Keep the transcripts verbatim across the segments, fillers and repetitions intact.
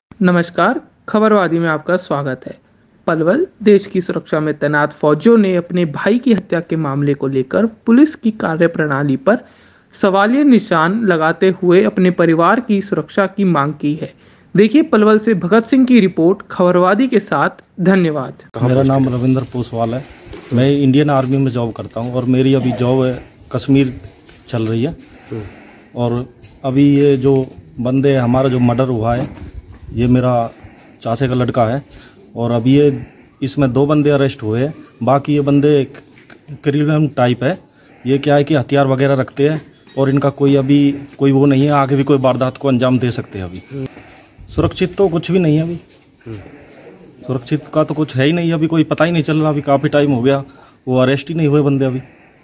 नमस्कार, खबरवादी में आपका स्वागत है। पलवल देश की सुरक्षा में तैनात फौजियों ने अपने भाई की हत्या के मामले को लेकर पुलिस की कार्यप्रणाली पर सवालिया निशान लगाते हुए अपने परिवार की सुरक्षा की मांग की है। देखिए पलवल से भगत सिंह की रिपोर्ट खबरवादी के साथ। धन्यवाद। मेरा नाम रविंद्र पोसवाल है। मैं इंडियन आर्मी में जॉब करता हूं और मेरी अभी जॉब है कश्मीर चल रही है। और अभी ये जो बंदे हमारा जो मर्डर हुआ है, ये मेरा चाचे का लड़का है और अभी ये इसमें दो बंदे अरेस्ट हुए हैं। बाकी ये बंदे क्रिमिनल टाइप है। ये क्या है कि हथियार वगैरह रखते हैं और इनका कोई अभी कोई वो नहीं है, आगे भी कोई वारदात को अंजाम दे सकते हैं। अभी सुरक्षित तो कुछ भी नहीं है। अभी सुरक्षित का तो कुछ है ही नहीं। अभी कोई पता ही नहीं चल रहा। अभी काफ़ी टाइम हो गया, वो अरेस्ट ही नहीं हुए बंदे। अभी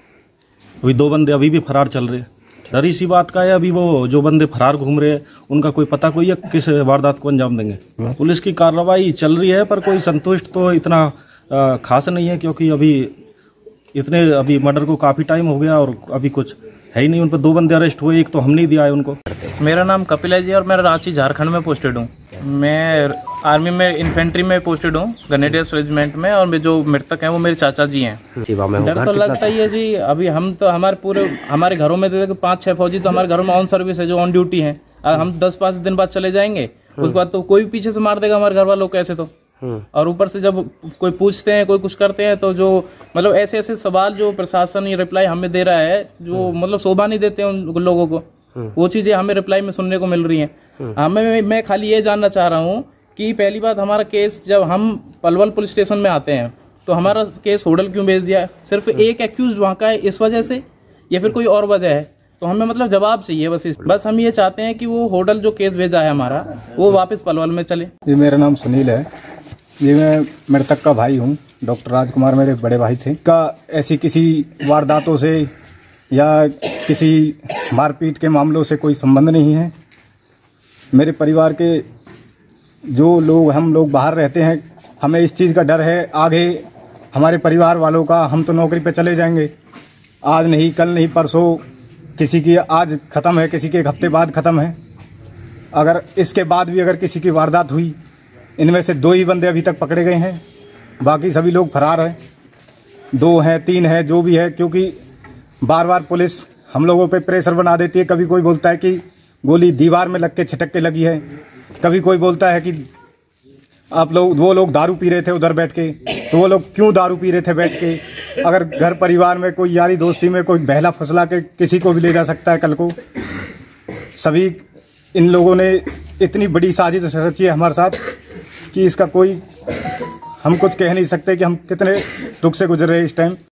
अभी दो बंदे अभी भी फरार चल रहे हैं। डर इसी बात का है, अभी वो जो बंदे फरार घूम रहे हैं उनका कोई पता कोई है किस वारदात को अंजाम देंगे। पुलिस की कार्रवाई चल रही है पर कोई संतुष्ट तो इतना खास नहीं है, क्योंकि अभी इतने अभी मर्डर को काफ़ी टाइम हो गया और अभी कुछ है ही नहीं। उन पर दो बंदे अरेस्ट हुए, एक तो हम नहीं दिया है उनको। मेरा नाम कपिल है जी और मैं रांची झारखंड में पोस्टेड हूँ। मैं आर्मी में इन्फेंट्री में पोस्टेड हूँ, ग्रेनेडियर्स रेजिमेंट में। और जो मृतक हैं वो मेरे चाचा जी हैं। डर तो लगता ही है जी। अभी हम तो हमारे पूरे हमारे घरों में तो पाँच छह फौजी तो हमारे घरों में ऑन सर्विस है, जो ऑन ड्यूटी हैं। हम दस पाँच दिन बाद चले जाएंगे, उसके बाद तो कोई पीछे से मार देगा हमारे घर वालों को ऐसे तो। और ऊपर से जब कोई पूछते हैं, कोई कुछ करते हैं, तो जो मतलब ऐसे ऐसे सवाल जो प्रशासन ये रिप्लाई हमें दे रहा है, जो मतलब शोभा नहीं देते हैं उन लोगों को, वो चीजें हमें रिप्लाई में सुनने को मिल रही हैं। हमें मैं खाली ये जानना चाह रहा हूँ कि पहली बात, हमारा केस जब हम पलवल पुलिस स्टेशन में आते हैं तो हमारा केस होडल क्यों भेज दिया है? सिर्फ एक एक्यूज वहाँ का है इस वजह से, या फिर कोई और वजह है? तो हमें मतलब जवाब चाहिए बस इस बस हम ये चाहते हैं कि वो होडल जो केस भेजा है हमारा, वो वापस पलवल में चले। जी, मेरा नाम सुनील है। ये मैं मृतक का भाई हूँ। डॉक्टर राजकुमार मेरे बड़े भाई थे। का ऐसी किसी वारदातों से या किसी मारपीट के मामलों से कोई संबंध नहीं है। मेरे परिवार के जो लोग हम लोग बाहर रहते हैं, हमें इस चीज़ का डर है आगे हमारे परिवार वालों का। हम तो नौकरी पे चले जाएंगे, आज नहीं कल नहीं परसों, किसी की आज ख़त्म है, किसी के एक हफ्ते बाद ख़त्म है। अगर इसके बाद भी अगर किसी की वारदात हुई, इनमें से दो ही बंदे अभी तक पकड़े गए हैं, बाकी सभी लोग फरार हैं। दो हैं तीन हैं जो भी है, क्योंकि बार बार पुलिस हम लोगों पे प्रेशर बना देती है। कभी कोई बोलता है कि गोली दीवार में लग के छिटक के लगी है, कभी कोई बोलता है कि आप लोग वो लोग दारू पी रहे थे उधर बैठ के, तो वो लोग क्यों दारू पी रहे थे बैठ के? अगर घर परिवार में कोई यारी दोस्ती में कोई बहला फुसला के किसी को भी ले जा सकता है कल को। सभी इन लोगों ने इतनी बड़ी साजिश रची है हमारे साथ कि इसका कोई हम कुछ कह नहीं सकते कि हम कितने दुख से गुजर रहे हैं इस टाइम।